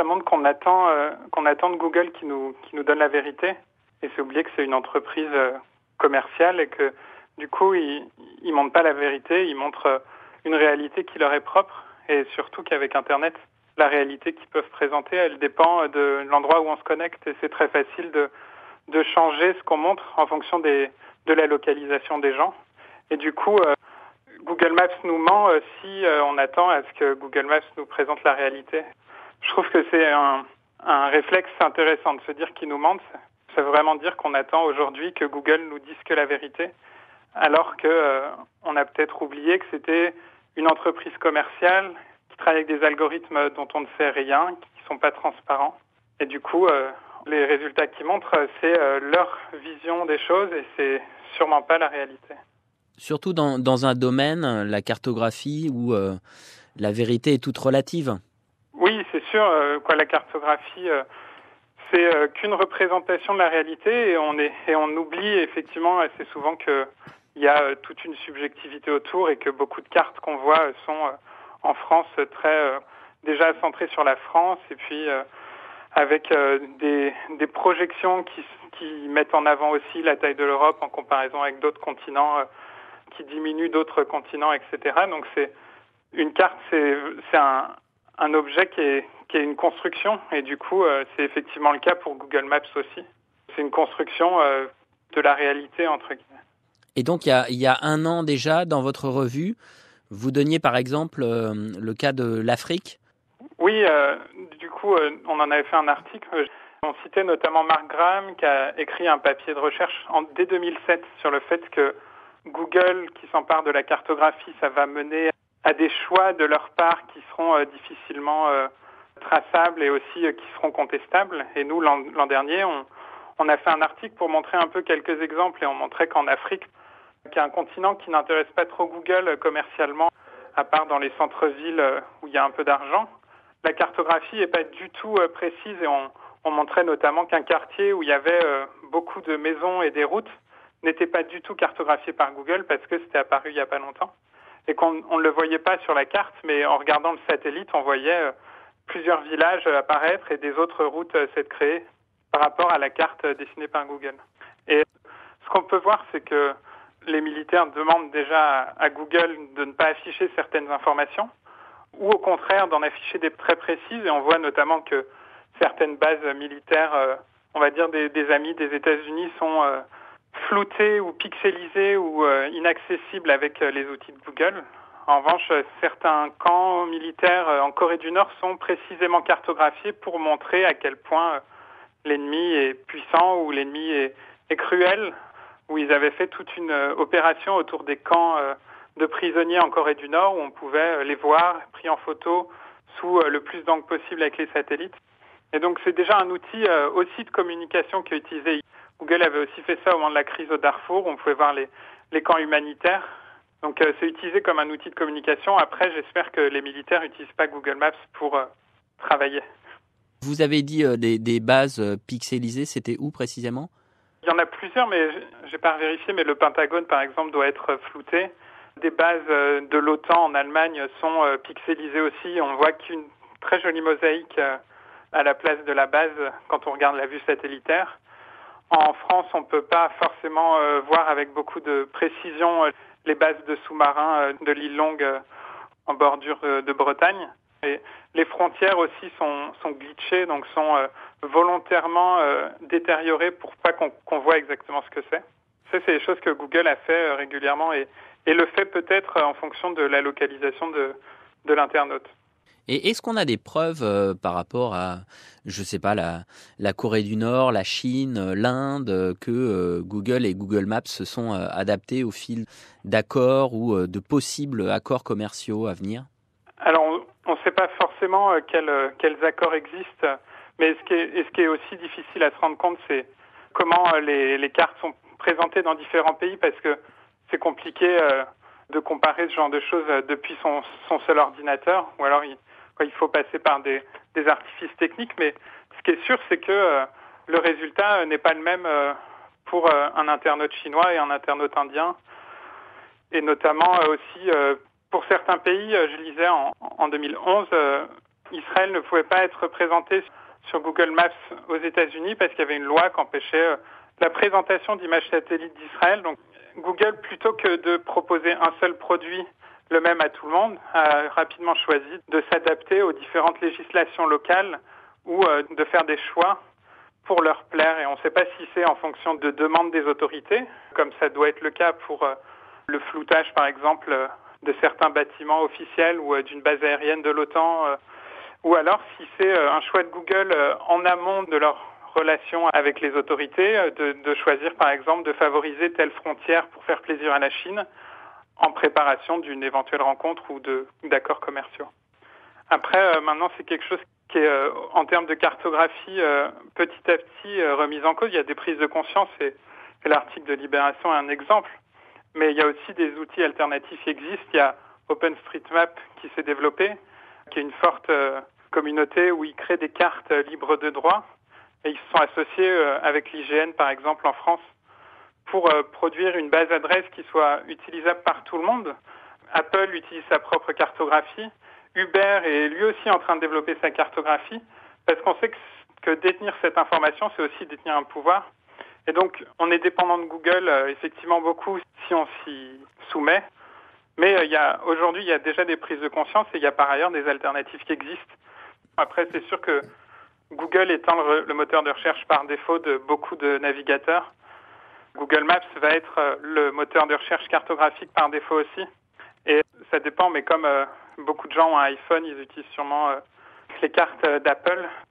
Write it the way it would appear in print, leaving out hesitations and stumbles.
Ça montre qu'on attend de Google qui nous donne la vérité. Et c'est oublier que c'est une entreprise commerciale et que du coup, ils montrent pas la vérité, ils montrent une réalité qui leur est propre. Et surtout qu'avec Internet, la réalité qu'ils peuvent présenter, elle dépend de l'endroit où on se connecte. Et c'est très facile de changer ce qu'on montre en fonction de la localisation des gens. Et du coup, Google Maps nous ment si on attend à ce que Google Maps nous présente la réalité. Je trouve que c'est un réflexe intéressant de se dire qu'ils nous mentent. Ça veut vraiment dire qu'on attend aujourd'hui que Google nous dise que la vérité, alors que on a peut-être oublié que c'était une entreprise commerciale qui travaille avec des algorithmes dont on ne sait rien, qui sont pas transparents. Et du coup, les résultats qu'ils montrent, c'est leur vision des choses et c'est sûrement pas la réalité. Surtout dans un domaine, la cartographie, où la vérité est toute relative. Oui, c'est sûr. La cartographie, c'est qu'une représentation de la réalité et on oublie effectivement assez souvent que il y a toute une subjectivité autour et que beaucoup de cartes qu'on voit sont en France très déjà centrées sur la France et puis avec des projections qui mettent en avant aussi la taille de l'Europe en comparaison avec d'autres continents qui diminuent d'autres continents, etc. Donc c'est une carte, c'est un objet qui est une construction et du coup c'est effectivement le cas pour Google Maps aussi. C'est une construction de la réalité entre guillemets. Et donc il y a 1 an déjà, dans votre revue, vous donniez par exemple le cas de l'Afrique. Oui, du coup on en avait fait un article. On citait notamment Mark Graham qui a écrit un papier de recherche dès 2007 sur le fait que Google qui s'empare de la cartographie, ça va mener à des choix de leur part qui seront difficilement traçables et aussi qui seront contestables. Et nous, l'an dernier, on a fait un article pour montrer un peu quelques exemples et on montrait qu'en Afrique, qui est un continent qui n'intéresse pas trop Google commercialement, à part dans les centres-villes où il y a un peu d'argent, la cartographie n'est pas du tout précise et on montrait notamment qu'un quartier où il y avait beaucoup de maisons et des routes n'était pas du tout cartographié par Google parce que c'était apparu il n'y a pas longtemps. Et qu'on ne le voyait pas sur la carte, mais en regardant le satellite, on voyait plusieurs villages apparaître et des autres routes s'être créées par rapport à la carte dessinée par Google. Et ce qu'on peut voir, c'est que les militaires demandent déjà à Google de ne pas afficher certaines informations, ou au contraire d'en afficher des très précises. Et on voit notamment que certaines bases militaires, on va dire des amis des États-Unis, sont floutées ou pixelisées ou inaccessibles avec les outils de Google. En revanche, certains camps militaires en Corée du Nord sont précisément cartographiés pour montrer à quel point l'ennemi est puissant ou l'ennemi est cruel, où ils avaient fait toute une opération autour des camps de prisonniers en Corée du Nord, où on pouvait les voir pris en photo sous le plus d'angles possible avec les satellites. Et donc c'est déjà un outil aussi de communication qui est utilisé. Google avait aussi fait ça au moment de la crise au Darfour, où on pouvait voir les camps humanitaires. Donc c'est utilisé comme un outil de communication. Après, j'espère que les militaires n'utilisent pas Google Maps pour travailler. Vous avez dit des bases pixelisées, c'était où précisément ? Il y en a plusieurs, mais j'ai pas vérifié, mais le Pentagone, par exemple, doit être flouté. Des bases de l'OTAN en Allemagne sont pixelisées aussi. On voit qu'une très jolie mosaïque à la place de la base quand on regarde la vue satellitaire. En France, on ne peut pas forcément voir avec beaucoup de précision les bases de sous-marins de l'île Longue en bordure de Bretagne. Et les frontières aussi sont glitchées, donc sont volontairement détériorées pour pas qu'on voit exactement ce que c'est. Ça, c'est des choses que Google a fait régulièrement et le fait peut-être en fonction de la localisation de l'internaute. Et est-ce qu'on a des preuves par rapport à, je sais pas, la Corée du Nord, la Chine, l'Inde, que Google et Google Maps se sont adaptés au fil d'accords ou de possibles accords commerciaux à venir ? Alors, on ne sait pas forcément quels accords existent, mais ce qui est aussi difficile à se rendre compte, c'est comment les cartes sont présentées dans différents pays, parce que c'est compliqué de comparer ce genre de choses depuis son seul ordinateur, ou alors il faut passer par des artifices techniques, mais ce qui est sûr, c'est que le résultat n'est pas le même pour un internaute chinois et un internaute indien, et notamment aussi pour certains pays. Je lisais en 2011 Israël ne pouvait pas être représenté sur Google Maps aux États-Unis parce qu'il y avait une loi qui empêchait la présentation d'images satellites d'Israël. Donc Google, plutôt que de proposer un seul produit, le même à tout le monde, a rapidement choisi de s'adapter aux différentes législations locales ou de faire des choix pour leur plaire. Et on ne sait pas si c'est en fonction de demandes des autorités, comme ça doit être le cas pour le floutage, par exemple, de certains bâtiments officiels ou d'une base aérienne de l'OTAN, ou alors si c'est un choix de Google en amont de leur relation avec les autorités, de choisir, par exemple, de favoriser telle frontière pour faire plaisir à la Chine, en préparation d'une éventuelle rencontre ou d'accords commerciaux. Après, maintenant, c'est quelque chose qui est, en termes de cartographie, petit à petit remise en cause. Il y a des prises de conscience et l'article de Libération est un exemple. Mais il y a aussi des outils alternatifs qui existent. Il y a OpenStreetMap qui s'est développé, qui est une forte communauté où ils créent des cartes libres de droit. Et ils se sont associés avec l'IGN, par exemple, en France, pour produire une base adresse qui soit utilisable par tout le monde. Apple utilise sa propre cartographie. Uber est lui aussi en train de développer sa cartographie, parce qu'on sait que détenir cette information, c'est aussi détenir un pouvoir. Et donc, on est dépendant de Google, effectivement, beaucoup, si on s'y soumet. Mais aujourd'hui, il y a déjà des prises de conscience et il y a par ailleurs des alternatives qui existent. Après, c'est sûr que Google étant le moteur de recherche par défaut de beaucoup de navigateurs, Google Maps va être le moteur de recherche cartographique par défaut aussi. Et ça dépend, mais comme beaucoup de gens ont un iPhone, ils utilisent sûrement les cartes d'Apple.